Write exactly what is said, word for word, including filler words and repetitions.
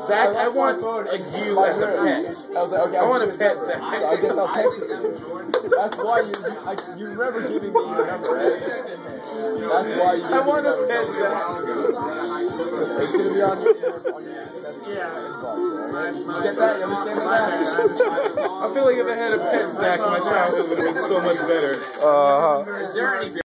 Zach, I want like you as a pet. I was like, okay, I want a pet, Zach. So I guess I'll text it to you. That's why you, I, you remember giving me your number, right? That's why you. I want a pet, Zach. It's gonna be on your on your. Yeah. You get that? You understand that? I feel like if I had a pet, Zach, my childhood would have been so much better. Uh huh. Is there any